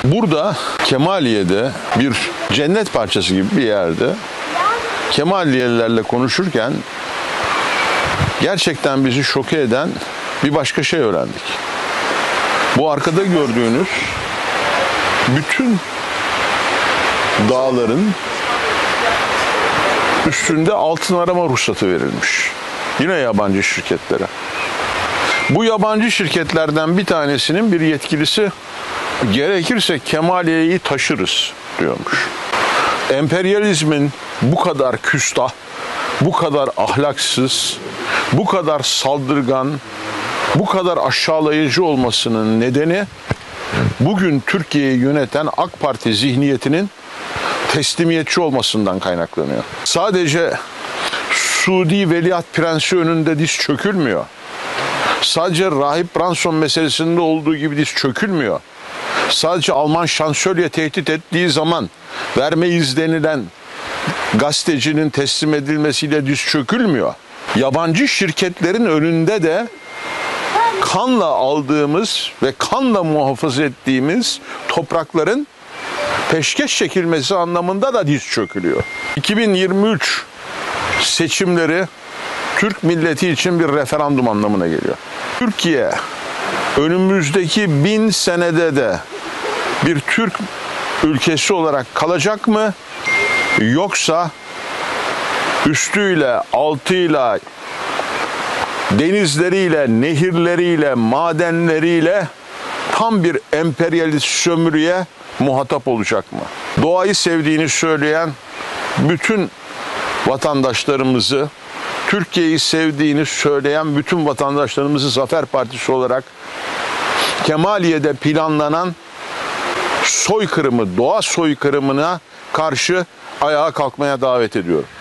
Burada Kemaliye'de bir cennet parçası gibi bir yerde Kemaliyelilerle konuşurken gerçekten bizi şoke eden bir başka şey öğrendik. Bu arkada gördüğünüz bütün dağların üstünde altın arama ruhsatı verilmiş. Yine yabancı şirketlere. Bu yabancı şirketlerden bir tanesinin bir yetkilisi gerekirse Kemaliye'yi taşırız diyormuş. Emperyalizmin bu kadar küstah, bu kadar ahlaksız, bu kadar saldırgan, bu kadar aşağılayıcı olmasının nedeni bugün Türkiye'yi yöneten AK Parti zihniyetinin teslimiyetçi olmasından kaynaklanıyor. Sadece Suudi Veliaht Prensi önünde diz çökülmüyor. Sadece Rahip Branson meselesinde olduğu gibi diz çökülmüyor. Sadece Alman şansölye tehdit ettiği zaman vermeyiz denilen gazetecinin teslim edilmesiyle diz çökülmüyor. Yabancı şirketlerin önünde de kanla aldığımız ve kanla muhafaza ettiğimiz toprakların peşkeş çekilmesi anlamında da diz çökülüyor. 2023 seçimleri Türk milleti için bir referandum anlamına geliyor. Türkiye önümüzdeki 1000 senede de bir Türk ülkesi olarak kalacak mı? Yoksa üstüyle, altıyla, denizleriyle, nehirleriyle, madenleriyle tam bir emperyalist sömürüye muhatap olacak mı? Doğayı sevdiğini söyleyen bütün vatandaşlarımızı, Türkiye'yi sevdiğini söyleyen bütün vatandaşlarımızı Zafer Partisi olarak Kemaliye'de planlanan soykırımı, doğa soykırımına karşı ayağa kalkmaya davet ediyorum.